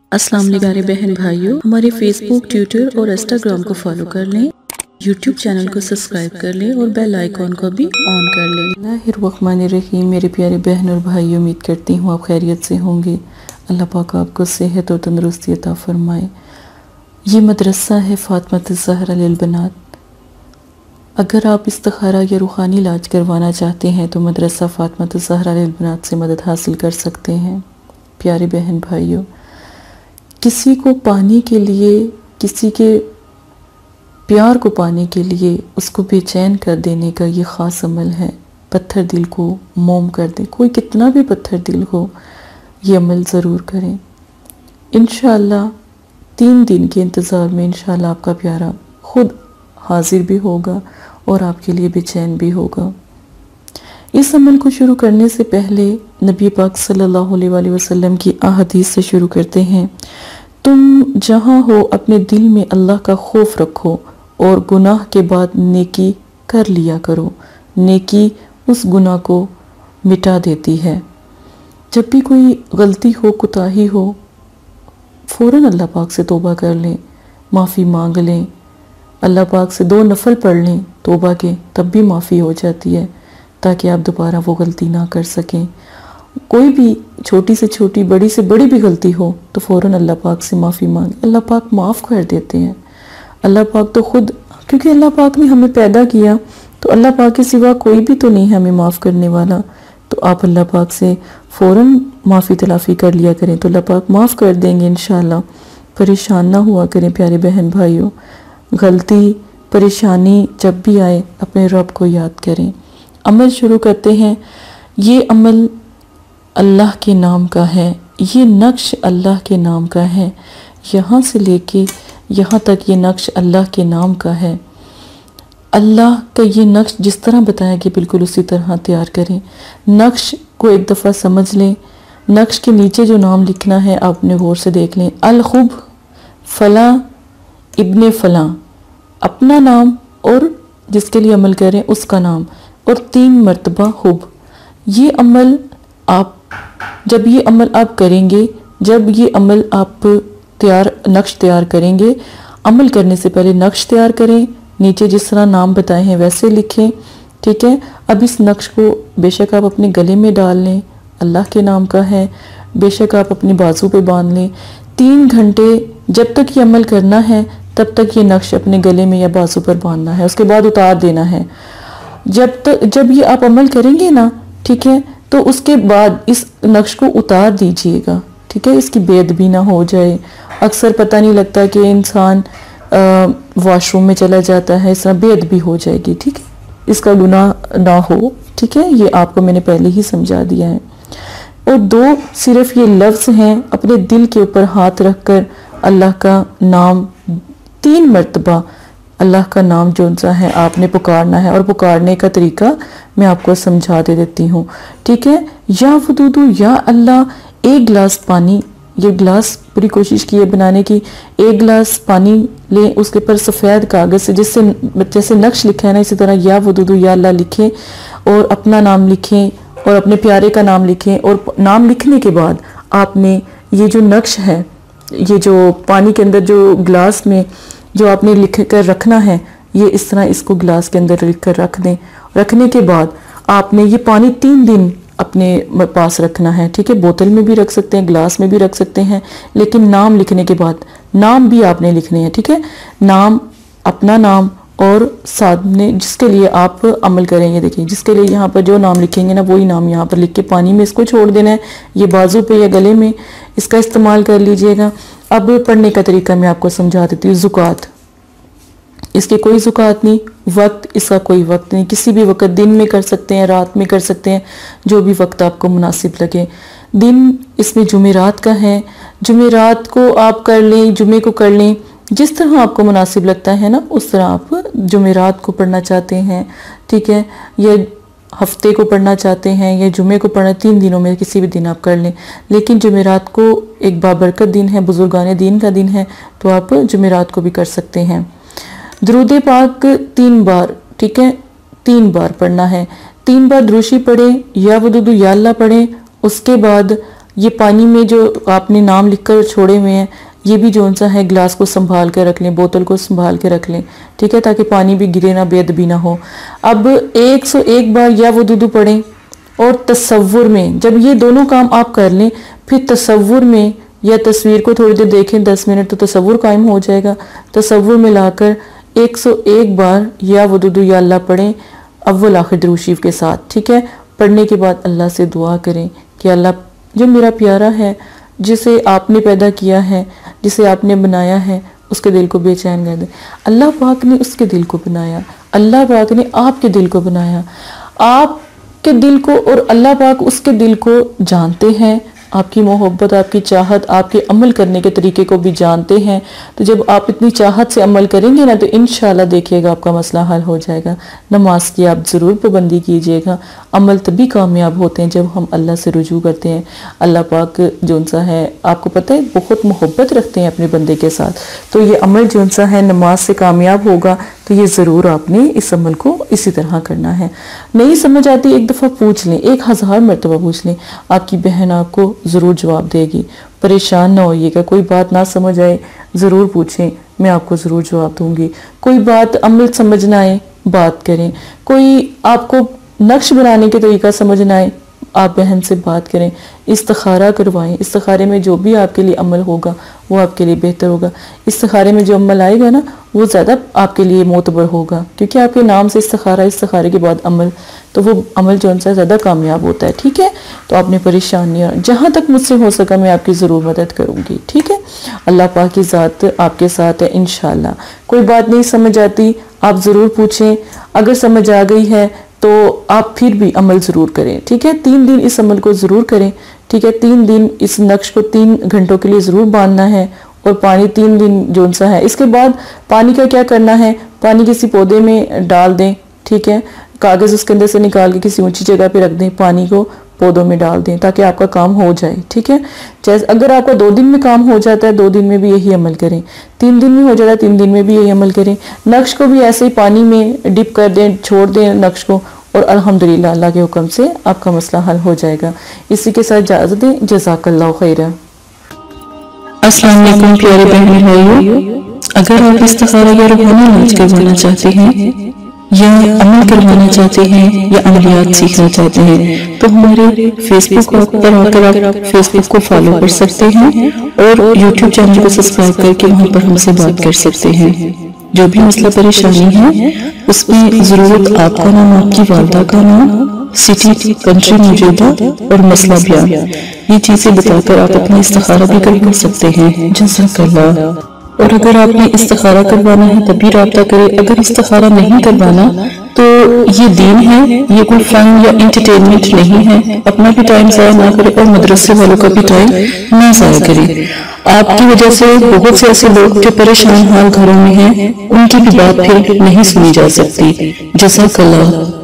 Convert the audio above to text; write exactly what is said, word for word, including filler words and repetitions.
السلام علیکم پیارے بہن بھائیوں، ہمارے فیس بک، ٹویٹر اور انسٹاگرام کو فالو کر لیں، یوٹیوب چینل کو سبسکرائب کر لیں اور بیل آئیکن کو بھی آن کر لیں۔ بسم اللہ الرحمن الرحیم۔ میرے پیارے بہن اور بھائی، امید کرتی ہوں آپ خیریت سے ہوں گے۔ اللہ پاک آپ کو صحت اور تندرستی عطا فرمائے۔ یہ مدرسہ ہے فاطمہ الزہرا للبنات۔ اگر آپ استخارہ یا روحانی علاج کروانا چاہتے ہیں تو مدرسہ فاطمہ الزہرا للبنات سے مدد حاصل کر سکتے ہیں۔ پیارے بہن بھائیوں، کسی کو پانے کے لیے، کسی کے پیار کو پانے کے لیے اس کو بے چین کر دینے کا یہ خاص عمل ہے۔ پتھر دل کو موم کر دیں، کوئی کتنا بھی پتھر دل ہو، یہ عمل ضرور کریں۔ انشاءاللہ تین دن کے انتظار میں انشاءاللہ آپ کا پیارا خود حاضر بھی ہوگا اور آپ کے لیے بے چین بھی ہوگا۔ اس عمل کو شروع کرنے سے پہلے نبی پاک صلی اللہ علیہ وآلہ وسلم کی احادیث سے شروع کرتے ہیں۔ تم جہاں ہو اپنے دل میں اللہ کا خوف رکھو اور گناہ کے بعد نیکی کر لیا کرو، نیکی اس گناہ کو مٹا دیتی ہے۔ جب بھی کوئی غلطی ہو، کوتاہی ہو، فوراً اللہ پاک سے توبہ کر لیں، معافی مانگ لیں، اللہ پاک سے دو نفل پڑھ لیں توبہ کے، تب بھی معافی ہو جاتی ہے، تاکہ آپ دوبارہ وہ غلطی نہ کر سکیں۔ کوئی بھی چھوٹی سے چھوٹی، بڑی سے بڑی بھی غلطی ہو تو فوراً اللہ پاک سے معافی مانگ، اللہ پاک معاف کر دیتے ہیں۔ اللہ پاک تو خود، کیونکہ اللہ پاک نے ہمیں پیدا کیا تو اللہ پاک کے سوا کوئی بھی تو نہیں ہے ہمیں معاف کرنے والا، تو آپ اللہ پاک سے فوراً معافی تلافی کر لیا کریں تو اللہ پاک معاف کر دیں گے انشاءاللہ۔ پریشان نہ ہوا کریں پیارے بہن بھائیوں، غلطی پریشانی جب بھی آئے اپنے رب کو یاد کریں۔ عمل شروع کرتے ہیں۔ یہ عمل اللہ کے نام کا ہے، یہ نقش اللہ کے نام کا ہے، یہاں سے لے کے یہاں تک یہ نقش اللہ کے نام کا ہے۔ اللہ کا یہ نقش جس طرح بتایا کہ بالکل اسی طرح تیار کریں۔ نقش کو ایک دفعہ سمجھ لیں۔ نقش کے نیچے جو نام لکھنا ہے آپ نے غور سے دیکھ لیں، الخب فلاں ابن فلاں، اپنا نام اور جس کے لیے عمل کریں اس کا نام، اور تین مرتبہ حب۔ یہ عمل آپ جب یہ عمل آپ کریں گے، جب یہ عمل آپ تیار نقش تیار کریں گے، عمل کرنے سے پہلے نقش تیار کریں، نیچے جس طرح نام بتائے ہیں ویسے لکھیں، ٹھیک ہے۔ اب اس نقش کو بے شک آپ اپنے گلے میں ڈال لیں، اللہ کے نام کا ہے، بے شک آپ اپنے بازو پہ باندھ لیں۔ تین گھنٹے جب تک یہ عمل کرنا ہے تب تک یہ نقش اپنے گلے میں یا بازو پر باندھنا ہے، اس کے بعد اتار دینا ہے۔ جب تک جب یہ آپ عمل کریں گے نا، ٹھیک ہے، تو اس کے بعد اس نقش کو اتار دیجئے گا، ٹھیک ہے، اس کی بے ادبی نہ ہو جائے۔ اکثر پتہ نہیں لگتا کہ انسان واش روم میں چلا جاتا ہے، اس طرح بے ادبی ہو جائے گی، ٹھیک ہے، اس کا گناہ نہ ہو، ٹھیک ہے، یہ آپ کو میں نے پہلے ہی سمجھا دیا ہے۔ اور دو صرف یہ لفظ ہیں، اپنے دل کے اوپر ہاتھ رکھ کر اللہ کا نام تین مرتبہ، اللہ کا نام جو سا ہے آپ نے پکارنا ہے، اور پکارنے کا طریقہ میں آپ کو سمجھا دے دیتی ہوں، ٹھیک ہے۔ یا ودودو، یا اللہ، ایک گلاس پانی، یہ گلاس پوری کوشش کی ہے بنانے کی، ایک گلاس پانی لیں، اس کے پر سفید کاغذ سے جس سے جیسے نقش لکھا ہے نا، اسی طرح یا ودودو یا اللہ لکھیں اور اپنا نام لکھیں اور اپنے پیارے کا نام لکھیں، اور نام لکھنے کے بعد آپ نے یہ جو نقش ہے، یہ جو پانی کے اندر جو گلاس میں جو آپ نے لکھ کر رکھنا ہے، یہ اس طرح اس کو گلاس کے اندر لکھ کر رکھ دیں۔ رکھنے کے بعد آپ نے یہ پانی تین دن اپنے پاس رکھنا ہے، ٹھیک ہے، بوتل میں بھی رکھ سکتے ہیں، گلاس میں بھی رکھ سکتے ہیں، لیکن نام لکھنے کے بعد نام بھی آپ نے لکھنے ہیں، ٹھیک ہے، نام، اپنا نام، اور ساتھ میں جس کے لیے آپ عمل کریں گے، دیکھیں جس کے لیے یہاں پر جو نام لکھیں گے نا وہی نام یہاں پر لکھ کے پانی میں اس کو چھوڑ دینا ہے۔ یہ بازو پہ یا گلے میں اس کا استعمال کر لیجئے گا۔ اب پڑھنے کا طریقہ میں آپ کو سمجھا دیتی ہوں۔ زکوٰۃ، اس کے کوئی زکوٰۃ نہیں، وقت اس کا کوئی وقت نہیں، کسی بھی وقت، دن میں کر سکتے ہیں، رات میں کر سکتے ہیں، جو بھی وقت آپ کو مناسب لگے۔ دن اس میں جمعرات کا ہے، جمعرات کو آپ کر لیں، جمعے کو کر لیں، جس طرح آپ کو مناسب لگتا ہے نا اس طرح آپ جمعرات کو پڑھنا چاہتے ہیں، ٹھیک ہے، یا ہفتے کو پڑھنا چاہتے ہیں یا جمعے کو پڑھنا، تین دنوں میں کسی بھی دن آپ کر لیں، لیکن جمعرات کو ایک بابرکت دن ہے، بزرگان دین کا دن ہے، تو آپ جمعرات کو بھی کر سکتے ہیں۔ درود پاک تین بار، ٹھیک ہے، تین بار پڑھنا ہے، تین بار دروشی پڑھیں، یا ودودو یا اللہ پڑھیں، اس کے بعد یہ پانی میں جو آپ نے نام لکھ کر چھوڑے ہوئے ہیں یہ بھی جو سا ہے گلاس کو سنبھال کے رکھ لیں، بوتل کو سنبھال کے رکھ لیں، ٹھیک ہے، تاکہ پانی بھی گرے نہ، بے ادبی نہ ہو۔ اب ایک سو ایک بار یا وضو پڑھیں، اور تصور میں جب یہ دونوں کام آپ کر لیں پھر تصور میں یا تصویر کو تھوڑی دیر دیکھیں دس منٹ، تو تصور قائم ہو جائے گا۔ تصور میں لا کر ایک سو ایک بار یا ودودو یا اللہ پڑھیں اول آخر درود شریف کے ساتھ، ٹھیک ہے۔ پڑھنے کے بعد اللہ سے دعا کریں کہ اللہ جو میرا پیارا ہے، جسے آپ نے پیدا کیا ہے، جسے آپ نے بنایا ہے، اس کے دل کو بے چین کر دیں۔ اللہ پاک نے اس کے دل کو بنایا، اللہ پاک نے آپ کے دل کو بنایا، آپ کے دل کو، اور اللہ پاک اس کے دل کو جانتے ہیں، آپ کی محبت، آپ کی چاہت، آپ کے عمل کرنے کے طریقے کو بھی جانتے ہیں۔ تو جب آپ اتنی چاہت سے عمل کریں گے نا تو انشاءاللہ دیکھیے گا آپ کا مسئلہ حل ہو جائے گا۔ نماز کی آپ ضرور پابندی کیجئے گا، عمل تبھی کامیاب ہوتے ہیں جب ہم اللہ سے رجوع کرتے ہیں۔ اللہ پاک جونسا ہے آپ کو پتہ ہے بہت محبت رکھتے ہیں اپنے بندے کے ساتھ، تو یہ عمل جونسا ہے نماز سے کامیاب ہوگا، تو یہ ضرور آپ نے اس عمل کو اسی طرح کرنا ہے۔ نہیں سمجھ آتی ایک دفعہ پوچھ لیں، ایک ہزار مرتبہ پوچھ لیں، آپ کی بہن آپ کو ضرور جواب دے گی۔ پریشان نہ ہوئیے گا، کوئی بات نہ سمجھ آئے ضرور پوچھیں، میں آپ کو ضرور جواب دوں گی۔ کوئی بات عمل سمجھ نہ آئے بات کریں، کوئی آپ کو نقش بنانے کے طریقہ سمجھ نہ آئے آپ بہن سے بات کریں، استخارہ کروائیں۔ استخارے میں جو بھی آپ کے لیے عمل ہوگا وہ آپ کے لیے بہتر ہوگا۔ استخارے میں جو عمل آئے گا نا وہ زیادہ آپ کے لیے معتبر ہوگا، کیونکہ آپ کے نام سے استخارہ، استخارے کے بعد عمل، تو وہ عمل جو ان سے زیادہ کامیاب ہوتا ہے، ٹھیک ہے۔ تو آپ نے پریشان نہیں ہونا، جہاں تک مجھ سے ہو سکا میں آپ کی ضرور مدد کروں گی، ٹھیک ہے۔ اللہ پاک کی ذات آپ کے ساتھ ہے انشاءاللہ۔ کوئی بات نہیں سمجھ آتی آپ ضرور پوچھیں، اگر سمجھ آ گئی ہے تو آپ پھر بھی عمل ضرور کریں، ٹھیک ہے۔ تین دن اس عمل کو ضرور کریں، ٹھیک ہے۔ تین دن اس نقش کو تین گھنٹوں کے لیے ضرور باندھنا ہے، اور پانی تین دن جو سا ہے۔ اس کے بعد پانی کا کیا کرنا ہے، پانی کسی پودے میں ڈال دیں، ٹھیک ہے، کاغذ اس کے اندر سے نکال کے کسی اونچی جگہ پہ رکھ دیں، پانی کو پودوں میں ڈال دیں تاکہ آپ کا کام ہو جائے، ٹھیک ہے۔ جیسے اگر آپ کا دو دن میں کام ہو جاتا ہے، دو دن میں بھی یہی عمل کریں، تین دن میں ہو جاتا ہے، تین دن میں بھی یہی عمل کریں۔ نقش کو بھی ایسے ہی پانی میں ڈپ کر دیں، چھوڑ دیں نقش کو، اور الحمدللہ اللہ کے حکم سے آپ کا مسئلہ حل ہو جائے گا۔ اسی کے ساتھ اجازت دیں، جزاک اللہ خیرہ۔ السلام علیکم پیارے بہن بھائیوں، اگر آپ استخارہ یا روحانی علاج کروانا چاہتے ہیں یا عمل کروانا چاہتے ہیں یا عملیات سیکھنا چاہتے ہیں تو ہمارے فیس بک پر آ کر آپ فیس بک کو فالو کر سکتے ہیں، اور یوٹیوب چینل کو سبسکرائب کر کے وہاں پر ہم سے بات کر سکتے ہیں۔ جو بھی مسئلہ پریشانی ہے اس میں ضرورت آپ کا نام، آپ کی والدہ کا نام، سٹی، کنٹری موجودہ اور مسئلہ بیان، یہ چیزیں بتا کر آپ اپنا استخارہ بھی کر سکتے ہیں۔ جزاک اللہ۔ اور اگر آپ نے استخارہ کروانا ہے تبھی رابطہ کریں، اگر استخارہ نہیں کروانا تو یہ دین ہے، یہ کوئی فن یا انٹرٹینمنٹ نہیں ہے۔ اپنا بھی ٹائم ضائع نہ کریں اور مدرسے والوں کا بھی ٹائم نہ ضائع کریں۔ آپ کی وجہ سے بہت سے ایسے لوگ جو پریشان حال گھروں میں ہیں ان کی بھی بات پھر نہیں سنی جا سکتی۔ جزاک اللہ۔